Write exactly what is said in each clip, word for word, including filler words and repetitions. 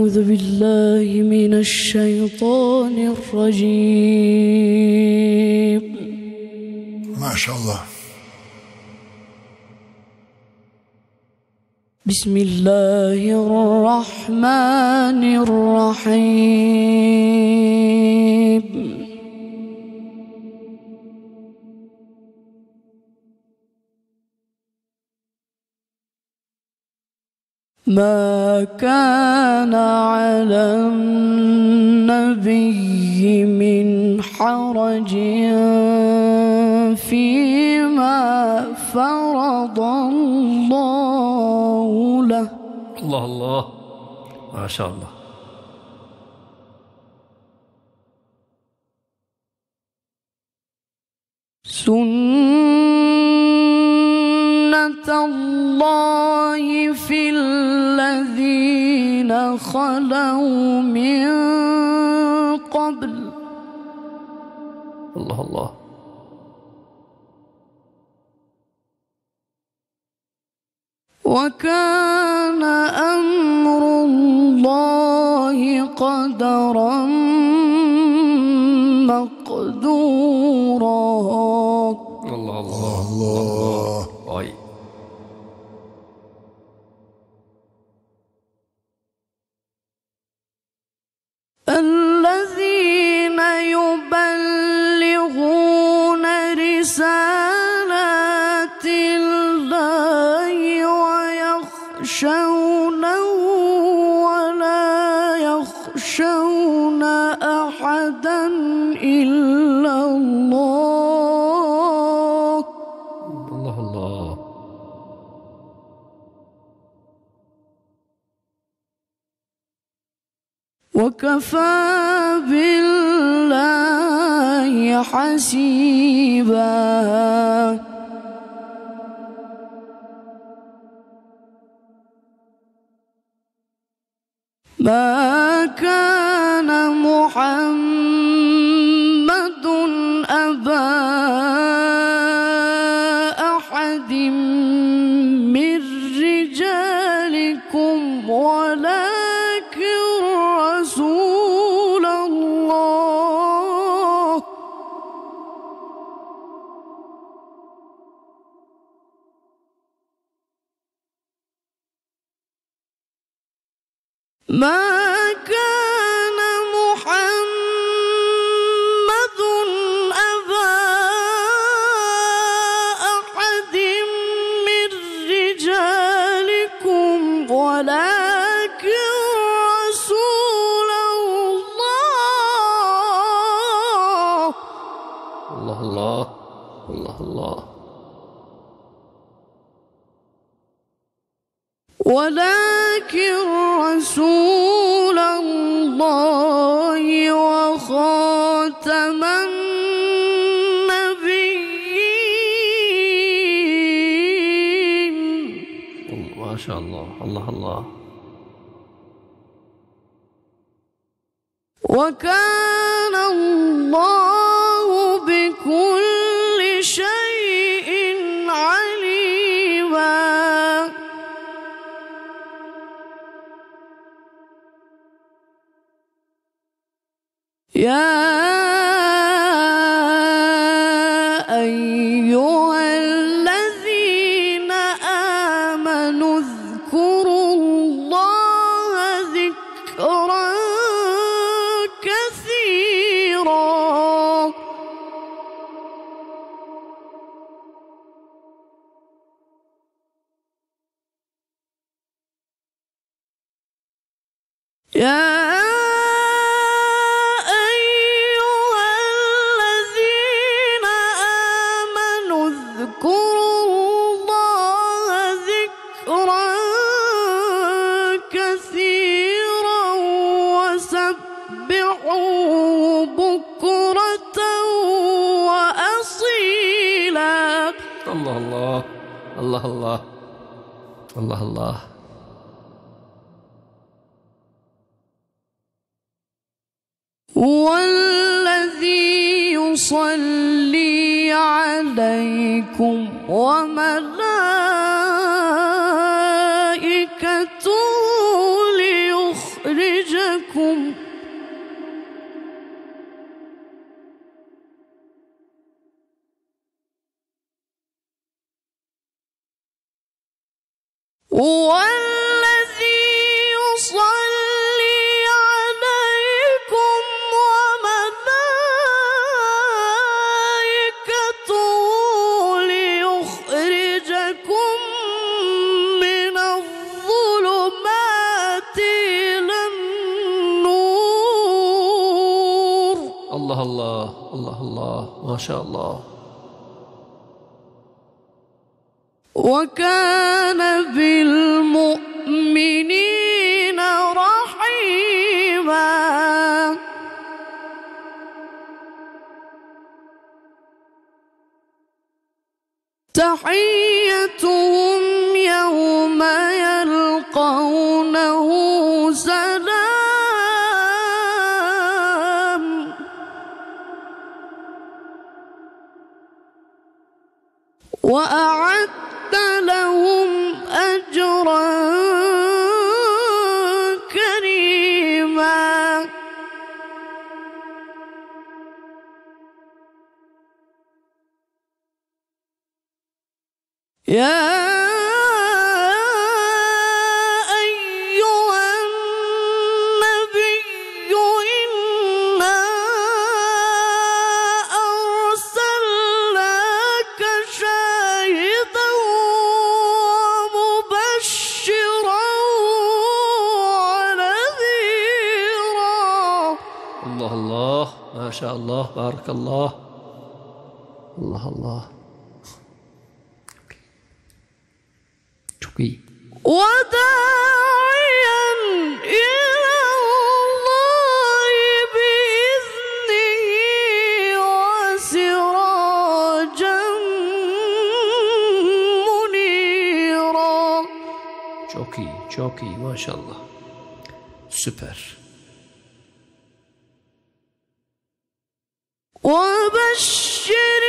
أعوذ بالله من الشيطان الرجيم. ما شاء الله. بسم الله الرحمن الرحيم. ما كان على النبي من حرج فيما فرض الله له. الله الله ما شاء الله. سنة الله في الذين خلوا من قبل. الله الله. وكان أمر الله قدرا مقدورا. الله الله الله. أي الذين يبلغون رسالات الله ويخشونه ولا يخشون أحدا إلا الله. الله الله. وكفى بالله حسيبا. ما كان محمد أبا أحد من رجالكم ولكن رسول الله. ما كان محمد أبا أحد من رجالكم ولكن رسول الله. الله الله. الله الله. ولكن رسول الله وخاتم النبيين. ما شاء الله. الله الله. وكان الله بكل شيء عليما. يا أيها الذين آمنوا اذكروا الله ذكرا كثيرا. يا اذكروا الله ذكرا كثيرا وسبحوه بكرة وأصيلا. الله الله. الله الله. الله الله. هو الذي يصلي عليكم وملائكته ليخرج هو الذي يصلي عليكم وملائكته ليخرجكم من الظلمات إلى النور. الله الله الله الله ما شاء الله. وكان بالمؤمنين رحيما. تحيتهم يوم يلقونه سلام. وأعد لهم أجرا كريما. يا أيها النبي إنا أرسلناك شاهدا ومبشرا ونذيرا. الله الله ما شاء الله بارك الله. الله الله شكرا. وداعيا إلى الله بإذنه وسراجا منيرا. Çok iyi, çok iyi maşallah. Süper. وبشر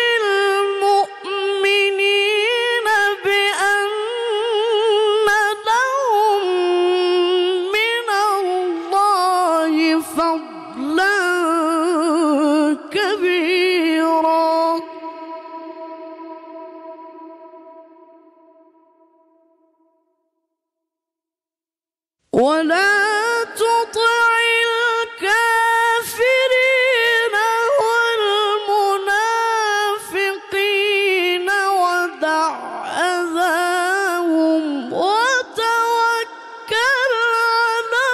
المؤمنين بأن لهم من الله فضلا كبيرا. ولا تطع الكافرين والمنافقين ودع أذاهم وتوكل على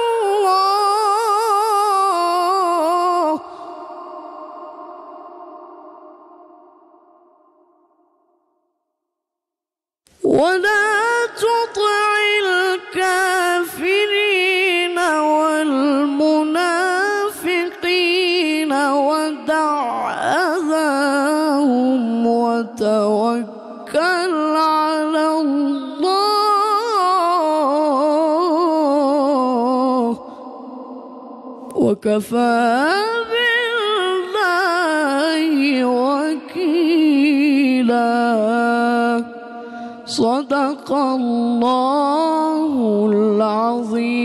الله. ولا تطع الكافرين والمنافقين ودع أذاهم وتوكل على الله. وكفى بالله وكيلا. صدق الله العظيم.